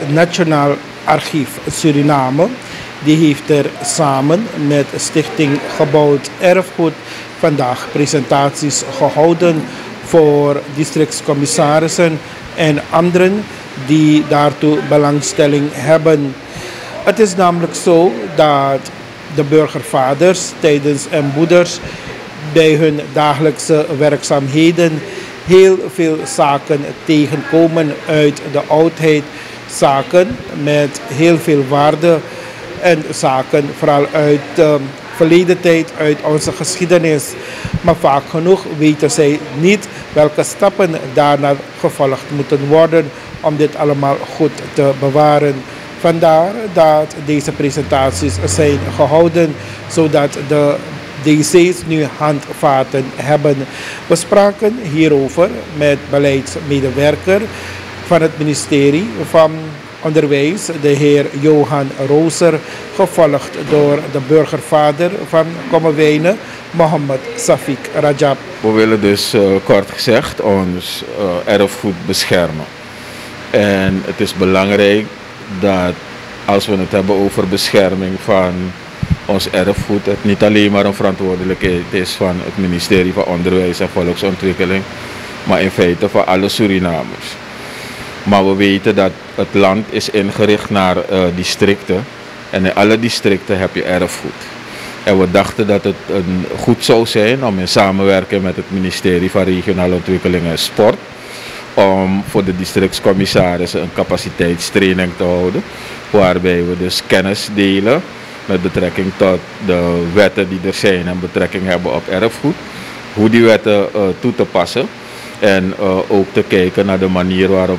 Nationaal Archief Suriname. Die heeft er samen met Stichting Gebouwd Erfgoed vandaag presentaties gehouden voor districtscommissarissen en anderen die daartoe belangstelling hebben. Het is namelijk zo dat de burgervaders, tijdens en moeders bij hun dagelijkse werkzaamheden heel veel zaken tegenkomen uit de oudheid. Zaken met heel veel waarde en zaken vooral uit de verleden tijd, uit onze geschiedenis. Maar vaak genoeg weten zij niet welke stappen daarna gevolgd moeten worden om dit allemaal goed te bewaren. Vandaar dat deze presentaties zijn gehouden, zodat de DC's nu handvaten hebben. We spraken hierover met beleidsmedewerker van het ministerie van Onderwijs, de heer Johan Rooser, gevolgd door de burgervader van Kommerwijnen, Mohammed Safik Rajab. We willen dus kort gezegd ons erfgoed beschermen. En het is belangrijk dat als we het hebben over bescherming van ons erfgoed, het niet alleen maar een verantwoordelijkheid is van het ministerie van Onderwijs en Volksontwikkeling, maar in feite van alle Surinamers. Maar we weten dat het land is ingericht naar districten en in alle districten heb je erfgoed. En we dachten dat het goed zou zijn om in samenwerking met het ministerie van Regionale Ontwikkeling en Sport om voor de districtscommissarissen een capaciteitstraining te houden, waarbij we dus kennis delen met betrekking tot de wetten die er zijn en betrekking hebben op erfgoed, hoe die wetten toe te passen en ook te kijken naar de manier waarop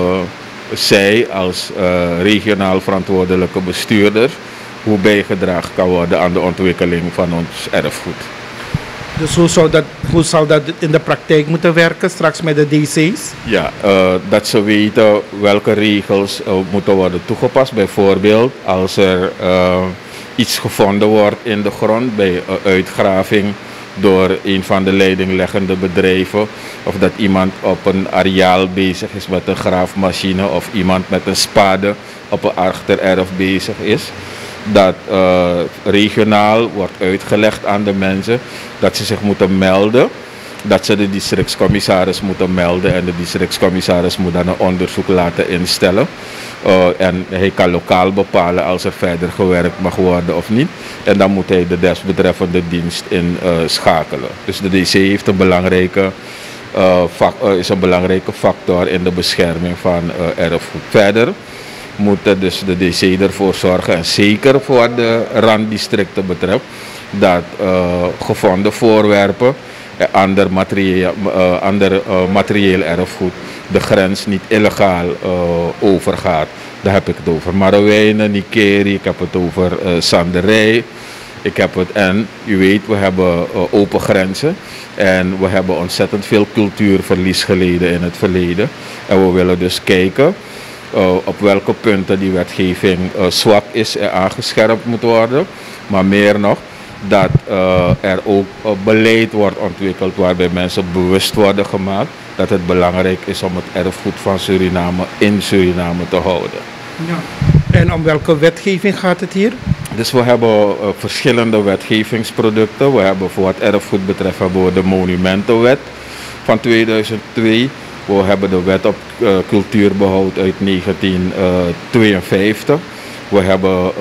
zij als regionaal verantwoordelijke bestuurders hoe bijgedragen kan worden aan de ontwikkeling van ons erfgoed. Dus hoe zou dat in de praktijk moeten werken straks met de DC's? Ja, dat ze weten welke regels moeten worden toegepast. Bijvoorbeeld als er iets gevonden wordt in de grond bij uitgraving door een van de leidingleggende bedrijven, of dat iemand op een areaal bezig is met een graafmachine of iemand met een spade op een achtererf bezig is. Dat regionaal wordt uitgelegd aan de mensen dat ze zich moeten melden, dat ze de districtscommissaris moeten melden en de districtscommissaris moet dan een onderzoek laten instellen. En hij kan lokaal bepalen als er verder gewerkt mag worden of niet. En dan moet hij de desbetreffende dienst inschakelen. Dus de DC heeft een belangrijke factor in de bescherming van erfgoed. Verder moet dus de DC ervoor zorgen, en zeker voor de randdistricten betreft, dat gevonden voorwerpen en ander materieel erfgoed de grens niet illegaal overgaat. Daar heb ik het over Marowijnen, Nikeri, ik heb het over Sanderij. En u weet, we hebben open grenzen en we hebben ontzettend veel cultuurverlies geleden in het verleden. En we willen dus kijken op welke punten die wetgeving zwak is en aangescherpt moet worden. Maar meer nog, dat er ook beleid wordt ontwikkeld waarbij mensen bewust worden gemaakt dat het belangrijk is om het erfgoed van Suriname in Suriname te houden. Ja. En om welke wetgeving gaat het hier? Dus we hebben verschillende wetgevingsproducten. We hebben voor het erfgoed betreft de Monumentenwet van 2002. We hebben de wet op cultuurbehoud uit 1952. We hebben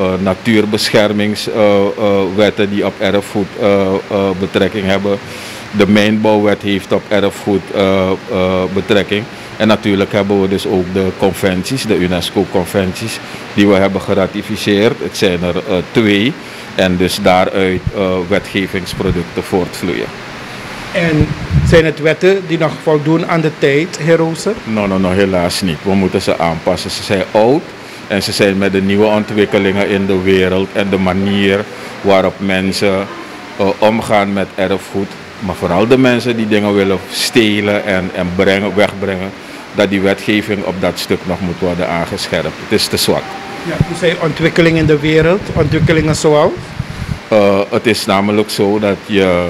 natuurbeschermingswetten die op erfgoed betrekking hebben. De mijnbouwwet heeft op erfgoed betrekking. En natuurlijk hebben we dus ook de conventies, de UNESCO-conventies, die we hebben geratificeerd. Het zijn er 2 en dus daaruit wetgevingsproducten voortvloeien. En zijn het wetten die nog voldoen aan de tijd, heer Rooser? Nee, helaas niet. We moeten ze aanpassen. Ze zijn oud en ze zijn met de nieuwe ontwikkelingen in de wereld en de manier waarop mensen omgaan met erfgoed. Maar vooral de mensen die dingen willen stelen en wegbrengen, dat die wetgeving op dat stuk nog moet worden aangescherpt. Het is te zwak. Ja, u zei ontwikkelingen in de wereld, ontwikkelingen zoals? Het is namelijk zo dat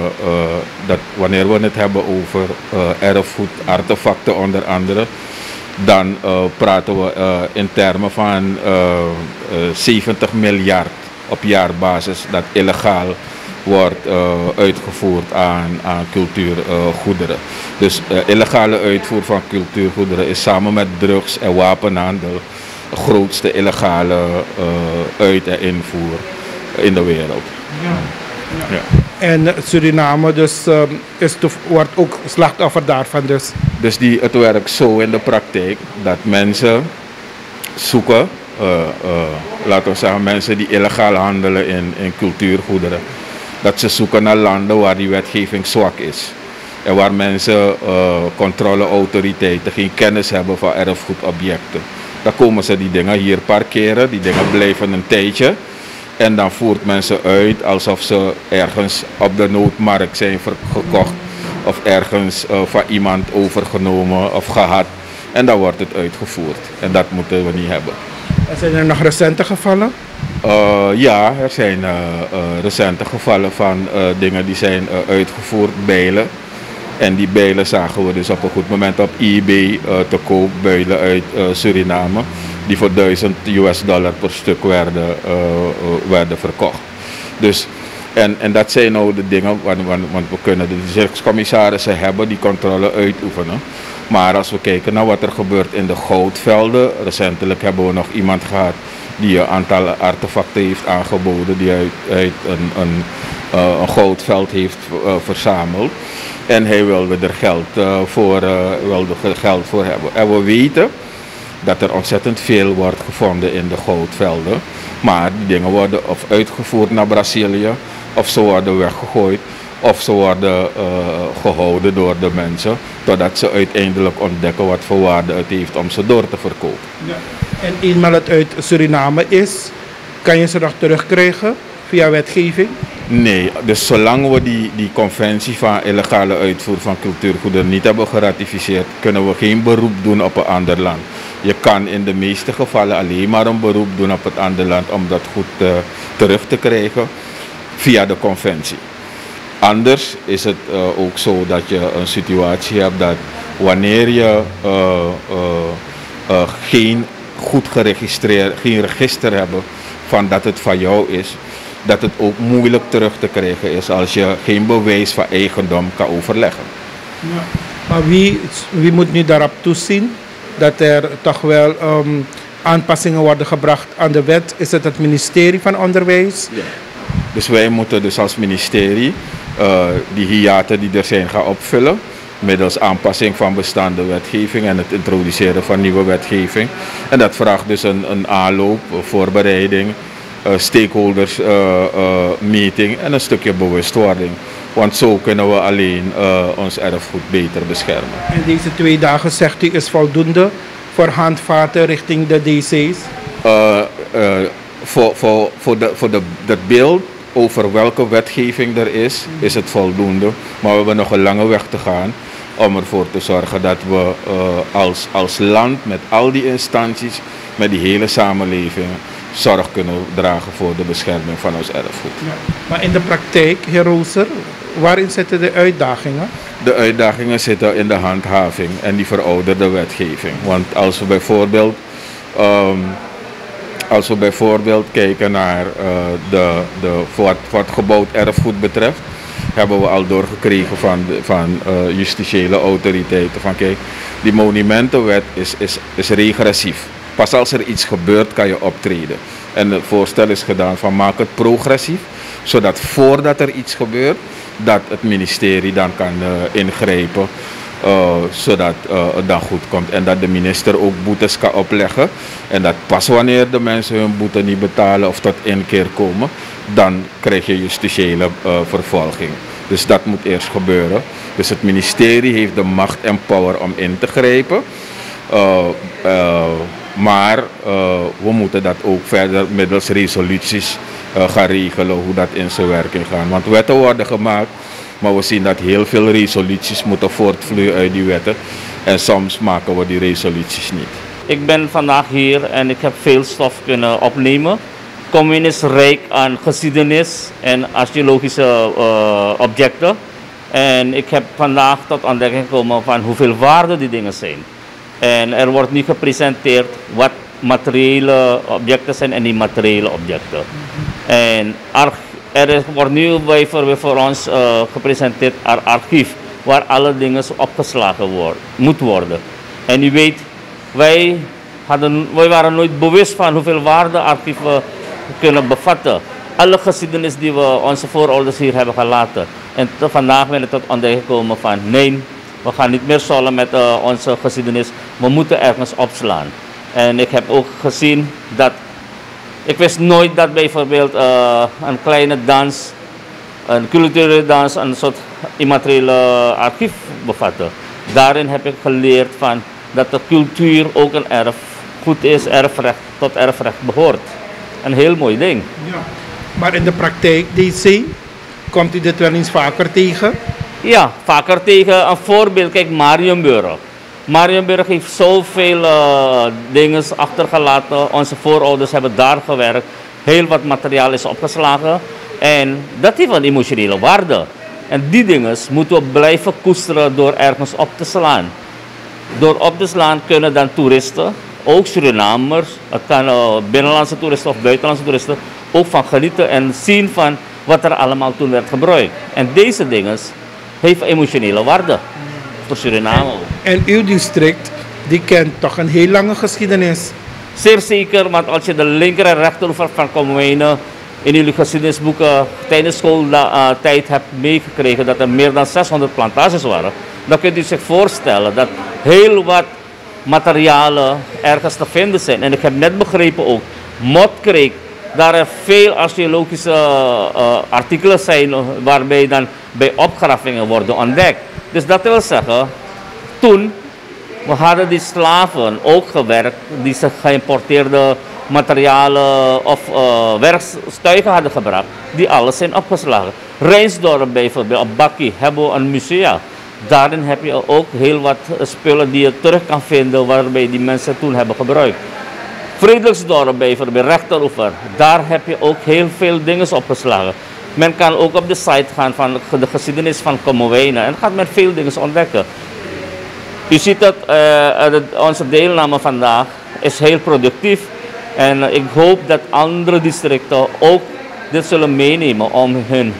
wanneer we het hebben over erfgoed, artefacten onder andere, dan praten we in termen van 70 miljard op jaarbasis dat illegaal wordt uitgevoerd aan cultuurgoederen. Dus illegale uitvoer van cultuurgoederen is samen met drugs en wapenhandel de grootste illegale uit- en invoer in de wereld. Ja. Ja. En Suriname dus, wordt ook slachtoffer daarvan dus. Dus het werkt zo in de praktijk dat mensen zoeken, laten we zeggen mensen die illegaal handelen in cultuurgoederen, dat ze zoeken naar landen waar die wetgeving zwak is. En waar mensen, controleautoriteiten, geen kennis hebben van erfgoedobjecten. Dan komen ze die dingen hier parkeren, die dingen blijven een tijdje. En dan voert mensen uit alsof ze ergens op de noodmarkt zijn gekocht. Of ergens van iemand overgenomen of gehad. En dan wordt het uitgevoerd. En dat moeten we niet hebben. En zijn er nog recente gevallen? Ja, er zijn recente gevallen van dingen die zijn uitgevoerd, bijlen. En die bijlen zagen we dus op een goed moment op eBay te koop, bijlen uit Suriname. Die voor $1000 per stuk werden verkocht. Dus, en dat zijn nou de dingen, want we kunnen de districtscommissarissen hebben die controle uitoefenen. Maar als we kijken naar wat er gebeurt in de goudvelden, recentelijk hebben we nog iemand gehad die een aantal artefacten heeft aangeboden, die uit een goudveld heeft verzameld. En hij wilde er geld voor hebben. En we weten dat er ontzettend veel wordt gevonden in de goudvelden. Maar die dingen worden of uitgevoerd naar Brazilië, of ze worden weggegooid, of ze worden gehouden door de mensen, totdat ze uiteindelijk ontdekken wat voor waarde het heeft om ze door te verkopen. Ja. En eenmaal het uit Suriname is, kan je ze nog terugkrijgen via wetgeving? Nee, dus zolang we die conventie van illegale uitvoer van cultuurgoederen niet hebben geratificeerd, kunnen we geen beroep doen op een ander land. Je kan in de meeste gevallen alleen maar een beroep doen op het andere land om dat goed terug te krijgen via de conventie. Anders is het ook zo dat je een situatie hebt dat wanneer je geen goed geregistreerd, geen register hebt van dat het van jou is, dat het ook moeilijk terug te krijgen is als je geen bewijs van eigendom kan overleggen. Ja. Maar wie moet nu daarop toezien dat er toch wel aanpassingen worden gebracht aan de wet? Is het ministerie van Onderwijs? Ja. Dus wij moeten dus als ministerie die hiaten die er zijn gaan opvullen middels aanpassing van bestaande wetgeving en het introduceren van nieuwe wetgeving. En dat vraagt dus een aanloop, voorbereiding, stakeholders meeting en een stukje bewustwording. Want zo kunnen we alleen ons erfgoed beter beschermen. En deze 2 dagen, zegt u, is voldoende voor handvaten richting de DC's? Voor dat beeld over welke wetgeving er is het voldoende. Maar we hebben nog een lange weg te gaan om ervoor te zorgen dat we als land met al die instanties, met die hele samenleving, zorg kunnen dragen voor de bescherming van ons erfgoed. Ja. Maar in de praktijk, heer Rooser, waarin zitten de uitdagingen? De uitdagingen zitten in de handhaving en die verouderde wetgeving. Want als we bijvoorbeeld kijken naar wat gebouwd erfgoed betreft, hebben we al doorgekregen van justitiële autoriteiten van kijk, die monumentenwet is regressief. Pas als er iets gebeurt kan je optreden. En het voorstel is gedaan van maak het progressief, zodat voordat er iets gebeurt, dat het ministerie dan kan ingrijpen, zodat het dan goed komt. En dat de minister ook boetes kan opleggen. En dat pas wanneer de mensen hun boete niet betalen of tot inkeer komen, dan krijg je justitiële vervolging. Dus dat moet eerst gebeuren. Dus het ministerie heeft de macht en power om in te grijpen. Maar we moeten dat ook verder middels resoluties gaan regelen hoe dat in zijn werking gaat. Want wetten worden gemaakt, maar we zien dat heel veel resoluties moeten voortvloeien uit die wetten. En soms maken we die resoluties niet. Ik ben vandaag hier en ik heb veel stof kunnen opnemen. Commune is rijk aan geschiedenis en archeologische objecten. En ik heb vandaag tot ontdekking gekomen van hoeveel waarde die dingen zijn. En er wordt nu gepresenteerd wat materiële objecten zijn en immateriële objecten. En wordt nu bijvoorbeeld voor ons gepresenteerd een archief waar alle dingen opgeslagen moeten worden. En u weet, wij waren nooit bewust van hoeveel waarde archieven kunnen bevatten. Alle geschiedenis die we onze voorouders hier hebben gelaten. En vandaag ben ik tot ontdekking gekomen van nee, we gaan niet meer sollen met onze geschiedenis. We moeten ergens opslaan. En ik heb ook gezien dat, ik wist nooit dat bijvoorbeeld een kleine dans, een culturele dans, een soort immateriële archief bevatte. Daarin heb ik geleerd van dat de cultuur ook een erfgoed is, erfrecht, tot erfrecht behoort. Een heel mooi ding. Ja. Maar in de praktijk, DC, komt u dit wel eens vaker tegen? Ja, vaker tegen. Een voorbeeld, kijk, Marienburg. Marienburg heeft zoveel dingen achtergelaten. Onze voorouders hebben daar gewerkt. Heel wat materiaal is opgeslagen. En dat heeft een emotionele waarde. En die dingen moeten we blijven koesteren door ergens op te slaan. Door op te slaan kunnen dan toeristen, ook Surinamers, het kan binnenlandse toeristen of buitenlandse toeristen, ook van genieten en zien van wat er allemaal toen werd gebruikt. En deze dingen heeft emotionele waarde voor Suriname. En uw district, die kent toch een heel lange geschiedenis? Zeer zeker, want als je de linker en rechteroever van Comoëne in jullie geschiedenisboeken tijdens schooltijd hebt meegekregen dat er meer dan 600 plantages waren, dan kunt u zich voorstellen dat heel wat materialen ergens te vinden zijn. En ik heb net begrepen ook, Motkreek, daar er veel archeologische artikelen zijn waarbij dan bij opgravingen worden ontdekt. Dus dat wil zeggen, toen we hadden die slaven ook gewerkt, die ze geïmporteerde materialen of werktuigen hadden gebracht, die alles zijn opgeslagen. Rijnsdorp bijvoorbeeld, op Bakkie hebben we een museum. Daarin heb je ook heel wat spullen die je terug kan vinden waarbij die mensen toen hebben gebruikt. Frederiksdorp bijvoorbeeld, rechteroever, daar heb je ook heel veel dingen opgeslagen. Men kan ook op de site gaan van de geschiedenis van Comoëne en gaat men veel dingen ontdekken. U ziet dat onze deelname vandaag is heel productief en ik hoop dat andere districten ook dit zullen meenemen om hun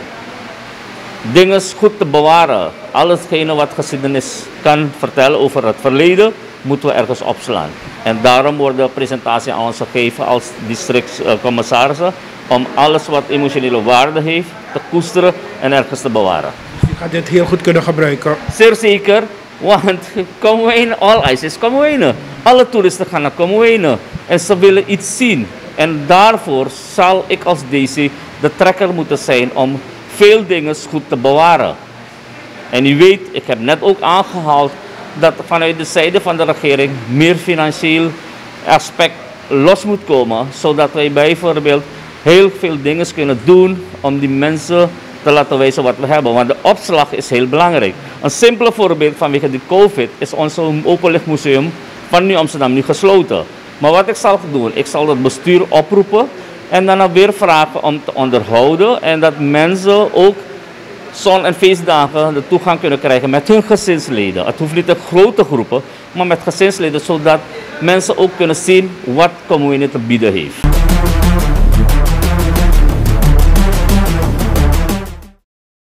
dingen goed te bewaren. Allesgene wat geschiedenis kan vertellen over het verleden, moeten we ergens opslaan. En daarom wordt de presentatie aan ons gegeven als districtscommissarissen om alles wat emotionele waarde heeft te koesteren en ergens te bewaren. Dus je gaat dit heel goed kunnen gebruiken? Zeer zeker, want Comoëne, all eyes is Comoëne. Alle toeristen gaan naar Comoëne en ze willen iets zien. En daarvoor zal ik als DC de trekker moeten zijn om veel dingen goed te bewaren. En u weet, ik heb net ook aangehaald dat vanuit de zijde van de regering meer financieel aspect los moet komen, zodat wij bijvoorbeeld heel veel dingen kunnen doen om die mensen te laten wijzen wat we hebben. Want de opslag is heel belangrijk. Een simpele voorbeeld vanwege de COVID is ons openluchtmuseum van Nieuw Amsterdam nu gesloten. Maar wat ik zal doen, ik zal het bestuur oproepen en dan weer vragen om te onderhouden en dat mensen ook zon- en feestdagen de toegang kunnen krijgen met hun gezinsleden. Het hoeft niet in grote groepen, maar met gezinsleden, zodat mensen ook kunnen zien wat Comoëne te bieden heeft.